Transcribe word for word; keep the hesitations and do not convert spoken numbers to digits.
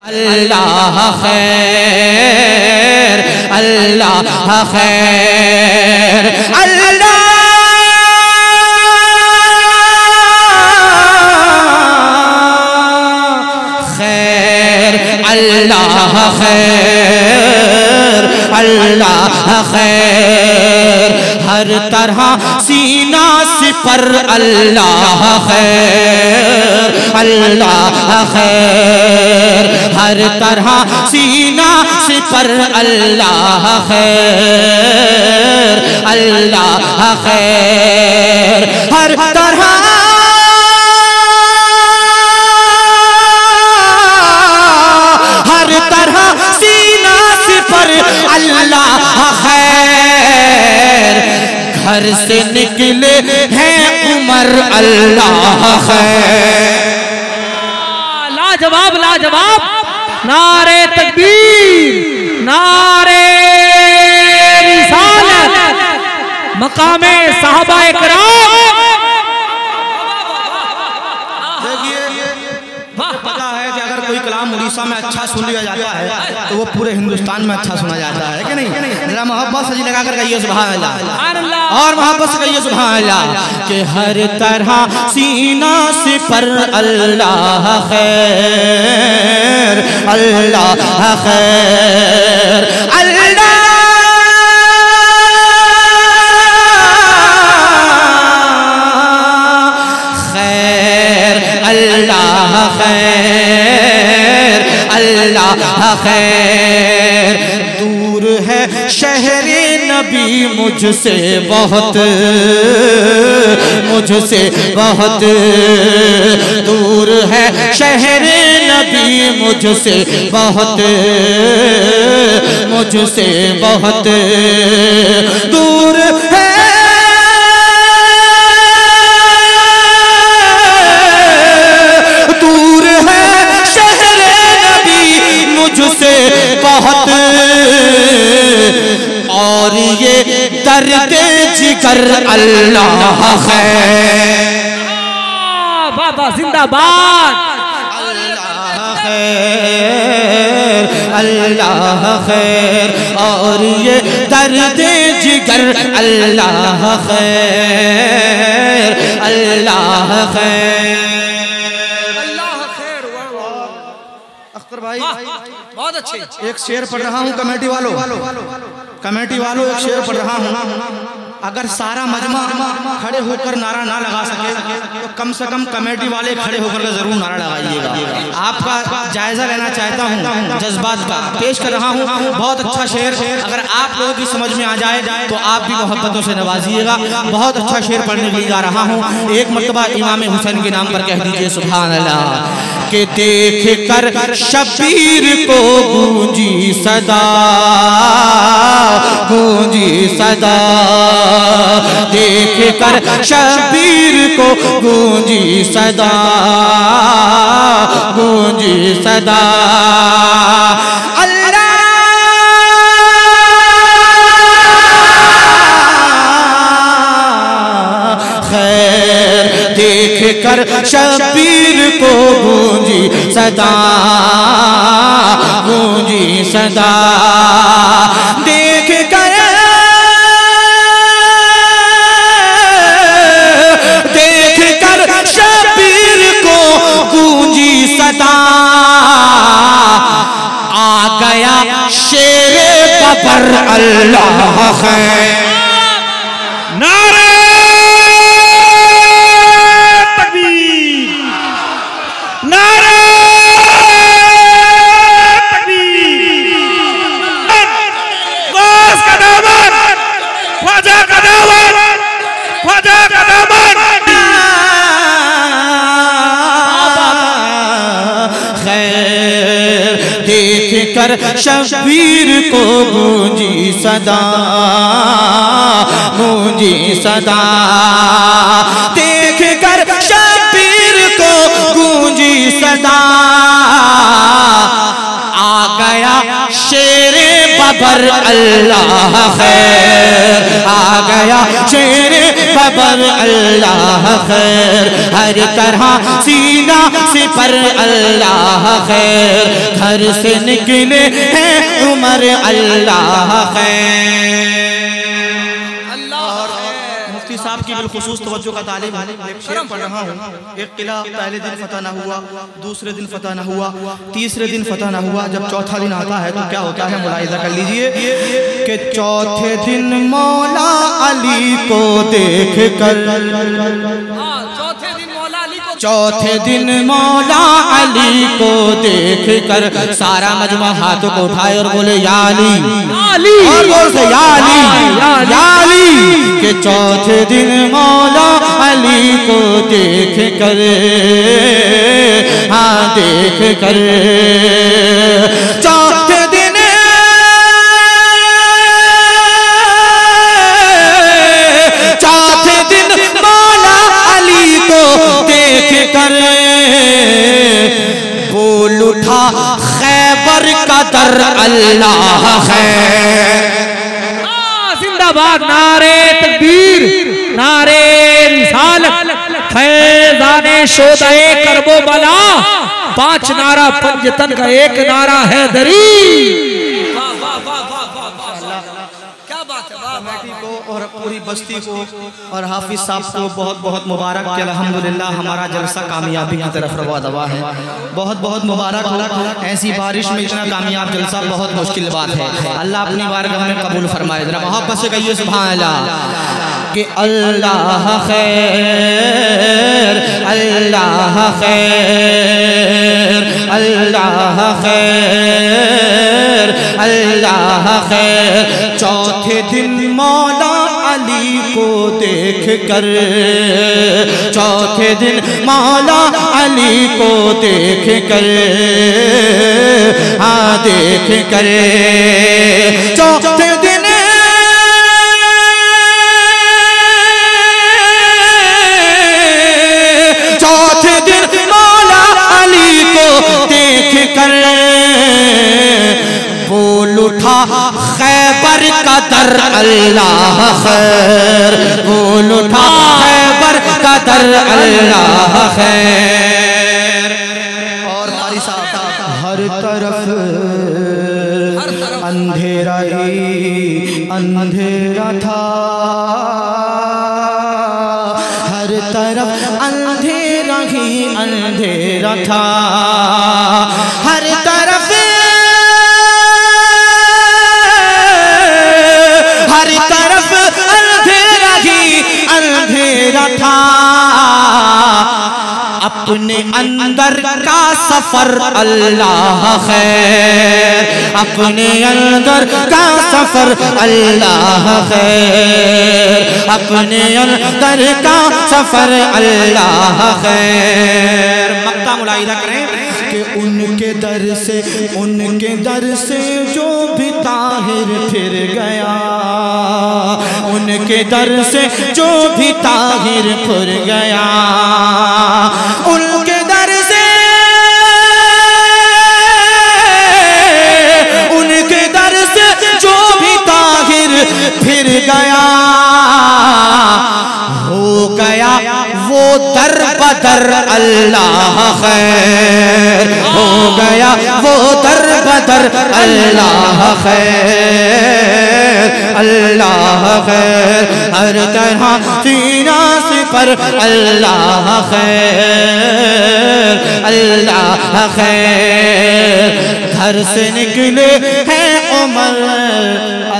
अल्लाह खैर अल्लाह खैर अल्लाह खैर अल्लाह खैर अल्लाह खैर हर तरह सीना सिपर अल्लाह खैर अल्लाह खैर हर तरह सीना सिपर अल्लाह खैर अल्लाह खैर हर तरह हर तरह सीना सिपर अल्लाह खैर घर से निकले हैं उमर अल्लाह खैर। लाजवाब लाजवाब नारे तकबीर नारे रिसालत मकामे साहबाए किराम। पता है कि अगर कोई कलाम उड़ीसा में अच्छा सुन लिया जाता है तो वो पूरे हिंदुस्तान में अच्छा सुना जाता है कि नहीं। जरा मोहब्बत से लगा कर कहिए सुभान अल्लाह और मोहब्बत से कहिए सुभान अल्लाह कि हर तरह सीना सिपर अल्लाह खैर अल्लाह खैर अल्लाह खैर अल्लाह खैर अल्लाह खैर। दूर है शहरे नबी मुझसे बहुत मुझसे बहुत दूर है शहरे नबी मुझसे बहुत मुझसे बहुत दूर है दूर है शहरे नबी मुझसे बहुत और ये दर्द जिगर अल्लाह खैर बाबा जिंदाबाद अल्लाह खैर अल्लाह खैर और ये दर्द जिगर अल्लाह खैर अल्लाह खैर अल्लाह खैर। अख्तर भाई बहुत अच्छे। एक शेर पढ़ रहा हूँ कमेटी वालों कमेटी वालों एक शेर पढ़ रहा हूँ। अगर सारा मजमा खड़े होकर नारा ना लगा सके तो कम से कम कमेटी वाले खड़े होकर के जरूर नारा लगाइएगा। आपका जायजा लेना चाहता हूँ जज्बात का पेश कर रहा हूँ। बहुत अच्छा शेर अगर आप लोगों की समझ में आ जाए तो आप भी मोहब्बतों से नवाजिएगा। बहुत अच्छा शेर पढ़ने के लिए जा रहा हूँ। एक मर्तबा इमाम हुसैन के नाम पर कह दीजिए सुभान अल्लाह के देख कर शबीर को गूंजी सदा गूंजी सदा देख कर शबीर को गूंजी सदा गूंजी सदा अल्लाह खैर देख कर शबीर को गूंजी सदा गूंजी सदा देख कर देख कर शबीर को गूंजी सदा आ गया शेरे बबर अल्लाह खैर नारे देख कर शबीर को गूंजी सदा गूंजी सदा देख कर शबीर को गूंजी सदा आ गया शेरे बबर अल्लाह खैर आ गया शेरे बबर अल्लाह खैर, हर तरह सीना से पर अल्लाह खैर, घर से निकले हैं उमर अल्लाह खैर। मुफ्ती साहब की बिलखुसूस तवज्जो का तालिब एक शेर पढ़ रहा हूँ। एक किला पहले दिन फतह न हुआ, दूसरे दिन फतह न हुआ, तीसरे दिन फतह न हुआ, जब चौथा दिन आता है तो क्या होता है मुलाहिजा कर लीजिए कि चौथे दिन मौला अली को देख कर, चौथे दिन मौला अली को देख कर सारा मजमा हाथों को उठाए और बोले या अली, और जोर से या अली, या अली, के चौथे दिन मौला अली को देख कर, हाँ देख कर, चौथे दिन चौथे दिन मौला अली को देख कर बोल उठा खैबर का दर अल्लाह खैर। जिंदाबाद, नारे तकबीर, नारे रिसालत, फैज़ाने शोदाए करबो बला, पांच नारा पंजतन का एक नारा है दरी। और पूरी बस्ती को और हाफिज साहब को बहुत बहुत मुबारक कि अल्हम्दुलिल्लाह हमारा जलसा कामयाबी की तरफ रवा दवा है। बहुत बहुत मुबारक हो, ऐसी बारिश में इतना कामयाब जलसा बहुत मुश्किल बात है। अल्लाह अपनी बारगाह में कबूल फरमाए। जरा मोहब्बत से कहिए सुभान अल्लाह कि अल्लाह खैर, अल्लाह खैर, अल्लाह खैर, अल्लाह खैर। चौथे दिन मौला अली को देख कर, चौथे दिन मौला अली को देख कर, हाँ देख कर, चौथे दिन चौथे दिन मौला अली को देख कर बोल उठा खैबर का दर अल्लाह खैर, बोल उठा खैबर का दर अल्लाह खैर। और हर तरफ अंधेरा ही अंधेरा था, हर तरफ अंधेरा ही अंधेरा था, हर तरफ हर तरफ अंधेरा ही अंधेरा था। अपने अंदर का सफर अल्लाह खैर, अपने अंदर का सफर अल्लाह खैर, अपने अंदर का सफर अल्लाह खैर। मक्ता मुलाहिजा करें कि उनके दर से उनके दर से जो भी ताहिर फिर गया, उनके दर से जो भी ताहिर फिर गया, उनके दर से उनके दर से जो भी ताहिर फिर गया, हो गया वो दर बदर अल्लाह खैर, हो गया वो दर बदर अल्लाह खैर, अल्लाह खैर। हर तरह सीना से पर अल्लाह खैर, अल्लाह खैर। घर से निकले हैं उमर